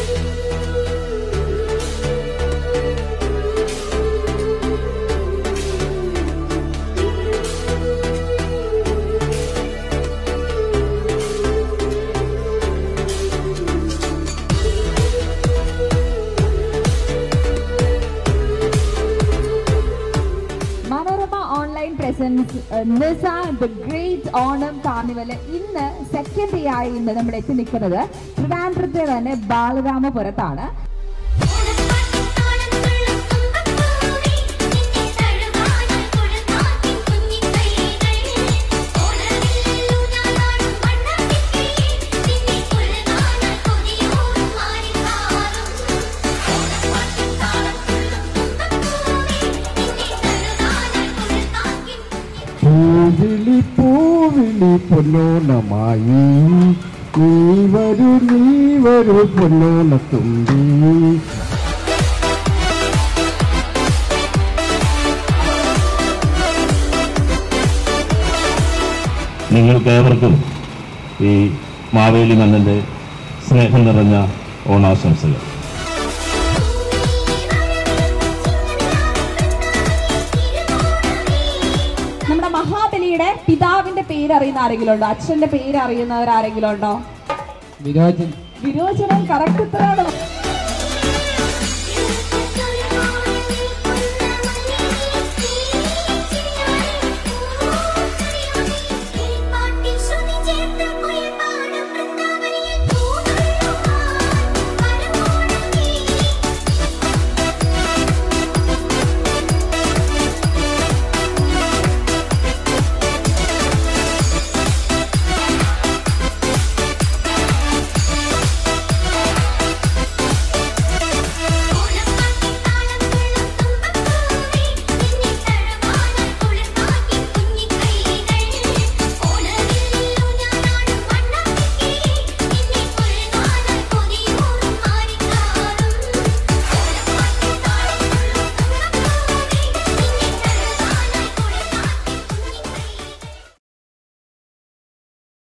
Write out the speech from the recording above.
Nisa, the great Onam Carnival ഇന്ന് second day ആയി ഇന്ന് നമ്മൾ എത്തി നിൽക്കുന്നത് ട്രിവാൻഡ്രത്തെ തന്നെ ബാലരാമപുരത്താണ്. പൂവിളി പൊന്നോണമായി നീ വരൂ പൊന്നോണത്തുമ്പി. നിങ്ങൾക്കേവർക്കും ഈ മാവേലി മന്നന്റെ സ്നേഹം നിറഞ്ഞ ഓണാശംസകൾ. നമ്മുടെ മഹാബലിയുടെ പിതാവിന്റെ പേര് അറിയുന്ന ആരെങ്കിലും ഉണ്ടോ? അച്ഛന്റെ പേര് അറിയുന്നവർ ആരെങ്കിലും ഉണ്ടോ? വിരോചൻ. വിരോചനം കറക്റ്റ് ഉത്തരവാണ്.